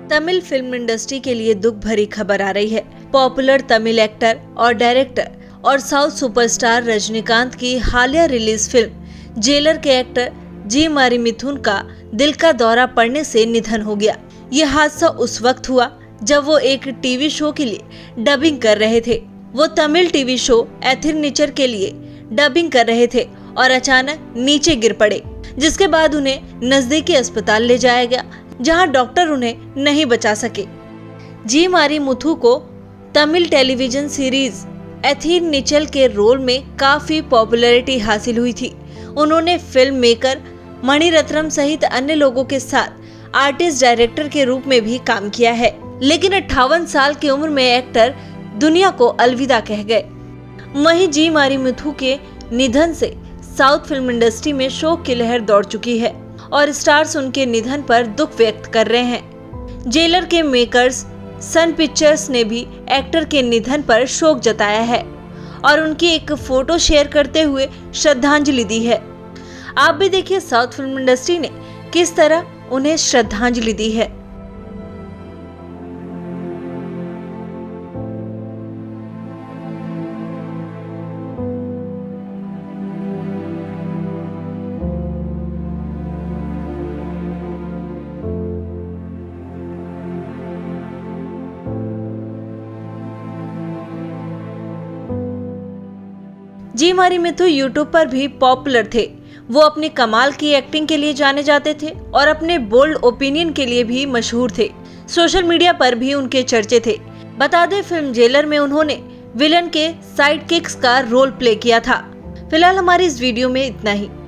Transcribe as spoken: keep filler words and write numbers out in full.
Tamil film industry के लिए दुख भरी खबर आ रही है। पॉपुलर तमिल एक्टर और डायरेक्टर और साउथ सुपरस्टार रजनीकांत की हालिया रिलीज फिल्म जेलर के एक्टर जी मारी मिथुन का दिल का दौरा पड़ने से निधन हो गया। यह हादसा उस वक्त हुआ जब वो एक टीवी शो के लिए डबिंग कर रहे थे। वो तमिल टीवी शो एथिरनीचर के लिए डबिंग कर रहे थे और अचानक नीचे गिर पड़े, जिसके बाद उन्हें नजदीकी अस्पताल ले जाया गया, जहां डॉक्टर उन्हें नहीं बचा सके। जी मारी मुथु को तमिल टेलीविजन सीरीज एथिरनीचर के रोल में काफी पॉपुलैरिटी हासिल हुई थी। उन्होंने फिल्म मेकर मणिरत्नम सहित अन्य लोगों के साथ आर्टिस्ट डायरेक्टर के रूप में भी काम किया है, लेकिन अट्ठावन साल की उम्र में एक्टर दुनिया को अलविदा कह गए। वहीं जी मारी मुथु के निधन से साउथ फिल्म इंडस्ट्री में शोक की लहर दौड़ चुकी है और स्टार्स उनके निधन पर दुख व्यक्त कर रहे हैं। जेलर के मेकर्स सन पिक्चर्स ने भी एक्टर के निधन पर शोक जताया है और उनकी एक फोटो शेयर करते हुए श्रद्धांजलि दी है। आप भी देखिए साउथ फिल्म इंडस्ट्री ने किस तरह उन्हें श्रद्धांजलि दी है। जी मारी मिथु यूट्यूब पर भी पॉपुलर थे। वो अपनी कमाल की एक्टिंग के लिए जाने जाते थे और अपने बोल्ड ओपिनियन के लिए भी मशहूर थे। सोशल मीडिया पर भी उनके चर्चे थे। बता दें, फिल्म जेलर में उन्होंने विलन के साइड किक्स का रोल प्ले किया था। फिलहाल हमारी इस वीडियो में इतना ही।